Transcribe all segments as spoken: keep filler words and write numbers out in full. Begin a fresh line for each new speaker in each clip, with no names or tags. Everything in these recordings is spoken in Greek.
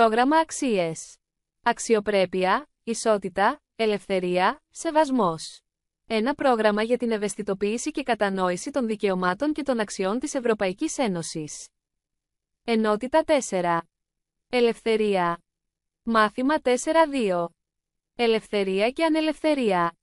Πρόγραμμα αξίες. Αξιοπρέπεια, ισότητα, ελευθερία, σεβασμός. Ένα πρόγραμμα για την ευαισθητοποίηση και κατανόηση των δικαιωμάτων και των αξιών της Ευρωπαϊκής Ένωσης. Ενότητα τέσσερα. Ελευθερία. Μάθημα τέσσερα δύο. Ελευθερία και ανελευθερία.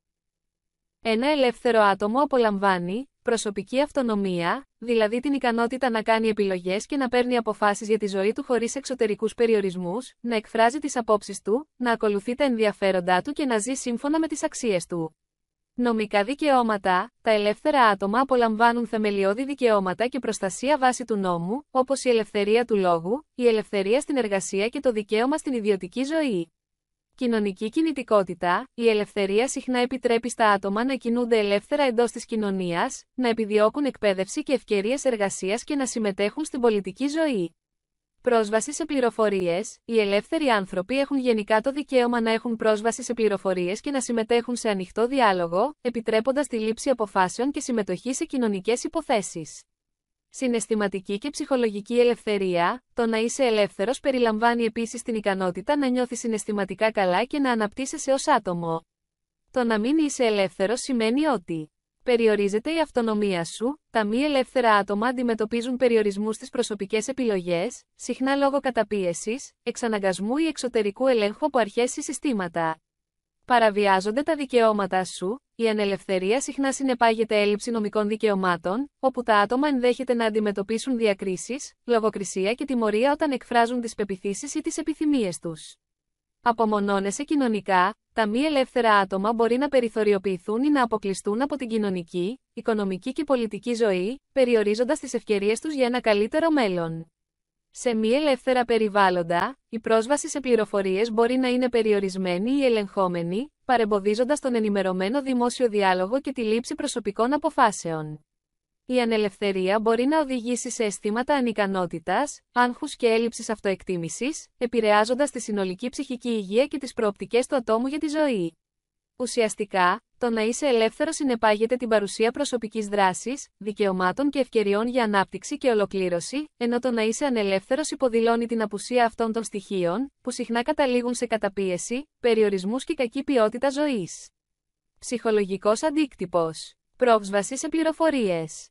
Ένα ελεύθερο άτομο απολαμβάνει προσωπική αυτονομία, δηλαδή την ικανότητα να κάνει επιλογές και να παίρνει αποφάσεις για τη ζωή του χωρίς εξωτερικούς περιορισμούς, να εκφράζει τις απόψεις του, να ακολουθεί τα ενδιαφέροντά του και να ζει σύμφωνα με τις αξίες του. Νομικά δικαιώματα. Τα ελεύθερα άτομα απολαμβάνουν θεμελιώδη δικαιώματα και προστασία βάσει του νόμου, όπως η ελευθερία του λόγου, η ελευθερία στην εργασία και το δικαίωμα στην ιδιωτική ζωή. Κοινωνική κινητικότητα. Η ελευθερία συχνά επιτρέπει στα άτομα να κινούνται ελεύθερα εντός της κοινωνίας, να επιδιώκουν εκπαίδευση και ευκαιρίες εργασίας και να συμμετέχουν στην πολιτική ζωή. Πρόσβαση σε πληροφορίες. Οι ελεύθεροι άνθρωποι έχουν γενικά το δικαίωμα να έχουν πρόσβαση σε πληροφορίες και να συμμετέχουν σε ανοιχτό διάλογο, επιτρέποντας τη λήψη αποφάσεων και συμμετοχή σε κοινωνικές υποθέσεις. Συναισθηματική και ψυχολογική ελευθερία. Το να είσαι ελεύθερος περιλαμβάνει επίσης την ικανότητα να νιώθεις συναισθηματικά καλά και να αναπτύσσεσαι ως άτομο. Το να μην είσαι ελεύθερος σημαίνει ότι περιορίζεται η αυτονομία σου. Τα μη ελεύθερα άτομα αντιμετωπίζουν περιορισμούς στις προσωπικές επιλογές, συχνά λόγω καταπίεσης, εξαναγκασμού ή εξωτερικού ελέγχου από αρχές ή συστήματα. Παραβιάζονται τα δικαιώματά σου. Η ανελευθερία συχνά συνεπάγεται έλλειψη νομικών δικαιωμάτων, όπου τα άτομα ενδέχεται να αντιμετωπίσουν διακρίσεις, λογοκρισία και τιμωρία όταν εκφράζουν τις πεποιθήσεις ή τις επιθυμίες τους. Απομονώνεσαι κοινωνικά. Τα μη ελεύθερα άτομα μπορεί να περιθωριοποιηθούν ή να αποκλειστούν από την κοινωνική, οικονομική και πολιτική ζωή, περιορίζοντας τις ευκαιρίες τους για ένα καλύτερο μέλλον. Σε μη ελεύθερα περιβάλλοντα, η πρόσβαση σε πληροφορίες μπορεί να είναι περιορισμένη ή ελεγχόμενη, παρεμποδίζοντας τον ενημερωμένο δημόσιο διάλογο και τη λήψη προσωπικών αποφάσεων. Η ανελευθερία μπορεί να οδηγήσει σε αισθήματα ανικανότητας, άγχους και έλλειψης αυτοεκτίμησης, επηρεάζοντας τη συνολική ψυχική υγεία και τις προοπτικές του ατόμου για τη ζωή. Ουσιαστικά, το να είσαι ελεύθερος συνεπάγεται την παρουσία προσωπικής δράσης, δικαιωμάτων και ευκαιριών για ανάπτυξη και ολοκλήρωση, ενώ το να είσαι ανελεύθερος υποδηλώνει την απουσία αυτών των στοιχείων, που συχνά καταλήγουν σε καταπίεση, περιορισμούς και κακή ποιότητα ζωής. Ψυχολογικός αντίκτυπος. Πρόσβαση σε πληροφορίες.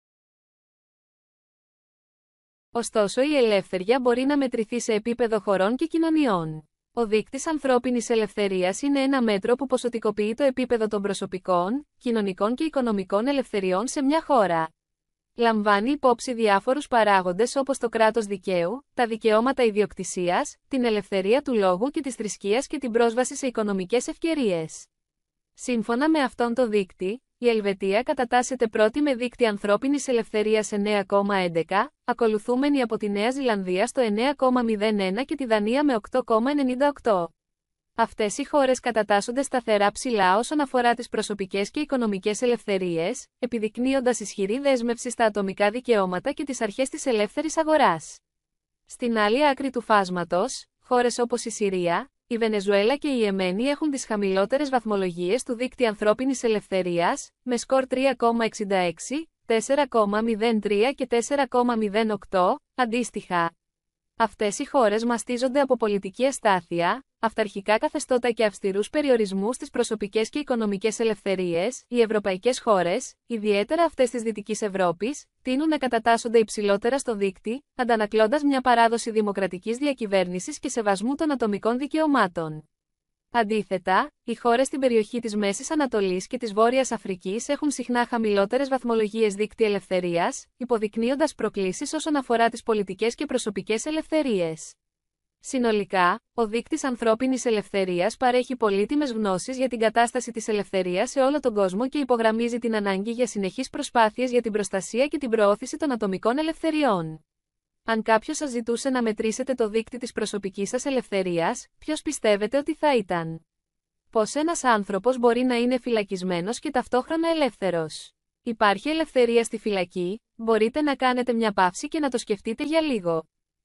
Ωστόσο, η ελευθερία μπορεί να μετρηθεί σε επίπεδο χωρών και κοινωνιών. Ο δείκτης ανθρώπινης ελευθερίας είναι ένα μέτρο που ποσοτικοποιεί το επίπεδο των προσωπικών, κοινωνικών και οικονομικών ελευθεριών σε μια χώρα. Λαμβάνει υπόψη διάφορους παράγοντες όπως το κράτος δικαίου, τα δικαιώματα ιδιοκτησίας, την ελευθερία του λόγου και της θρησκείας και την πρόσβαση σε οικονομικές ευκαιρίες. Σύμφωνα με αυτόν τον δείκτη, η Ελβετία κατατάσσεται πρώτη με δείκτη ανθρώπινης ελευθερίας εννέα κόμμα έντεκα, ακολουθούμενη από τη Νέα Ζηλανδία στο εννέα κόμμα μηδέν ένα και τη Δανία με οκτώ κόμμα ενενήντα οκτώ. Αυτές οι χώρες κατατάσσονται σταθερά ψηλά όσον αφορά τις προσωπικές και οικονομικές ελευθερίες, επιδεικνύοντας ισχυρή δέσμευση στα ατομικά δικαιώματα και τις αρχές της ελεύθερης αγοράς. Στην άλλη άκρη του φάσματος, χώρες όπως η Συρία, η Βενεζουέλα και η Ιεμένη έχουν τις χαμηλότερες βαθμολογίες του δείκτη ανθρώπινης ελευθερίας, με σκορ τρία κόμμα εξήντα έξι, τέσσερα κόμμα μηδέν τρία και τέσσερα κόμμα μηδέν οκτώ, αντίστοιχα. Αυτές οι χώρες μαστίζονται από πολιτική αστάθεια, αυταρχικά καθεστώτα και αυστηρούς περιορισμούς στις προσωπικές και οικονομικές ελευθερίες. Οι ευρωπαϊκές χώρες, ιδιαίτερα αυτές της Δυτικής Ευρώπης, τείνουν να κατατάσσονται υψηλότερα στο δείκτη, αντανακλώντας μια παράδοση δημοκρατικής διακυβέρνησης και σεβασμού των ατομικών δικαιωμάτων. Αντίθετα, οι χώρες στην περιοχή της Μέσης Ανατολής και της Βόρειας Αφρικής έχουν συχνά χαμηλότερες βαθμολογίες δείκτη ελευθερίας, υποδεικνύοντας προκλήσεις όσον αφορά τις πολιτικές και προσωπικές ελευθερίες. Συνολικά, ο δείκτης ανθρώπινης ελευθερίας παρέχει πολύτιμες γνώσεις για την κατάσταση της ελευθερίας σε όλο τον κόσμο και υπογραμμίζει την ανάγκη για συνεχείς προσπάθειες για την προστασία και την προώθηση των ατομικών ελευθεριών. Αν κάποιος σας ζητούσε να μετρήσετε το δείκτη της προσωπικής σας ελευθερίας, ποιος πιστεύετε ότι θα ήταν? Πώς ένας άνθρωπος μπορεί να είναι φυλακισμένος και ταυτόχρονα ελεύθερος? Υπάρχει ελευθερία στη φυλακή? Μπορείτε να κάνετε μια παύση και να το σκεφτείτε για λίγο.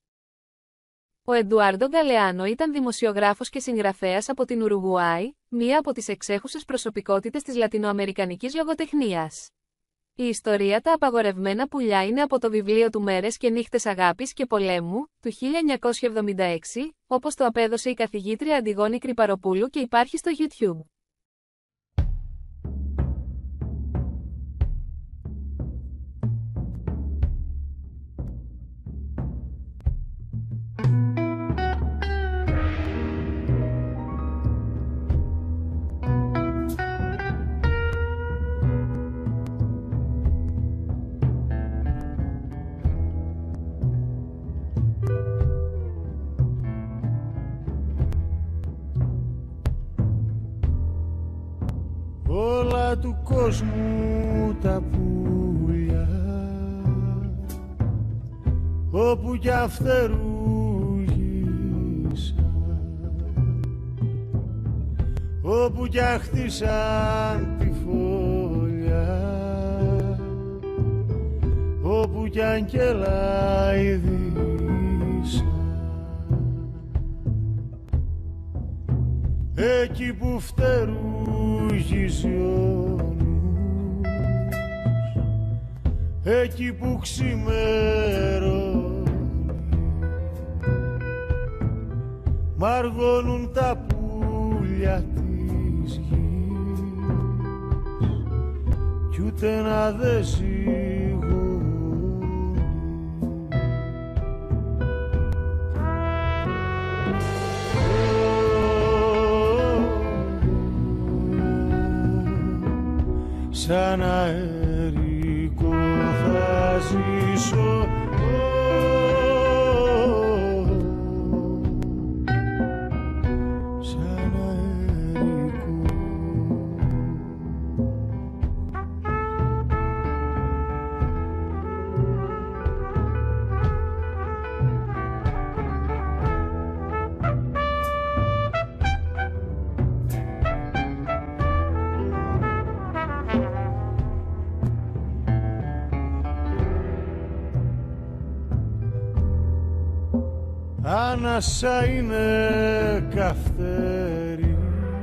Ο Εντουάρντο Γκαλεάνο ήταν δημοσιογράφος και συγγραφέας από την Ουρουγουάη, μία από τις εξέχουσες προσωπικότητες της λατινοαμερικανικής λογοτεχνίας. Η ιστορία «Τα απαγορευμένα πουλιά» είναι από το βιβλίο του «Μέρες και νύχτες αγάπης και πολέμου» του χίλια εννιακόσια εβδομήντα έξι, όπως το απέδωσε η καθηγήτρια Αντιγόνη Κρυπαροπούλου και υπάρχει στο YouTube.
Όλα του κόσμου τα πουλιά, όπου κι αφτερούγησα, όπου κι αχτίσαν τη φωλιά, όπου κι αγγελάιδησα, εκεί που φτερούγησε ο νους, εκεί που ξημερώνει, μ' αργώνουν τα πουλιά της γης κι ούτε να δε ζυγώνει. Σαν αερικό θα ζήσω, σαν αερικό. Άνασα είναι καυτέρι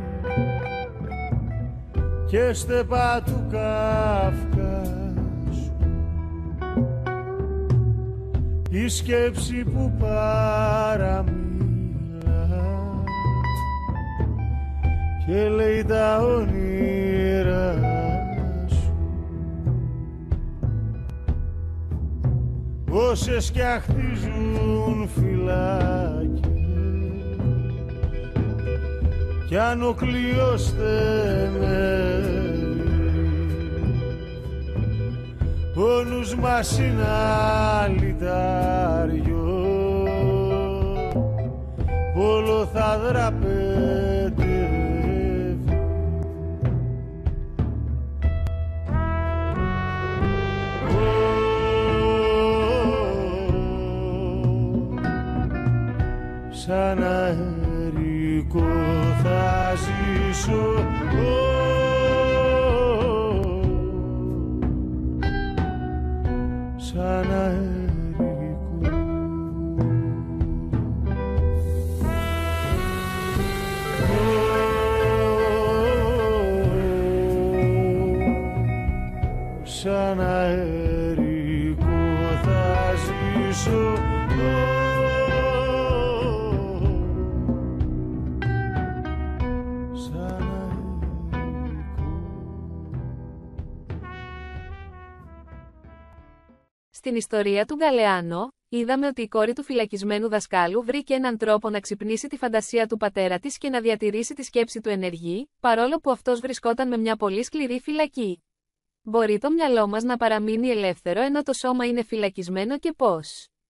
και στεπά του Καυκάσου, η σκέψη που παραμίλα και λέει τα όνειρα σου, όσες κι αχτίζουν φυλάκια κι αν ο κλειός στενεύει, ο νους μας είναι αλυτάριο, όλο θα δραπετεύει. Σαν αερικό θα ζήσω, σαν αερικό. Σαν αερικό θα ζήσω,
Στην ιστορία του Γκαλεάνο, είδαμε ότι η κόρη του φυλακισμένου δασκάλου βρήκε έναν τρόπο να ξυπνήσει τη φαντασία του πατέρα της και να διατηρήσει τη σκέψη του ενεργή, παρόλο που αυτός βρισκόταν με μια πολύ σκληρή φυλακή. Μπορεί το μυαλό μας να παραμείνει ελεύθερο ενώ το σώμα είναι φυλακισμένο και πώς?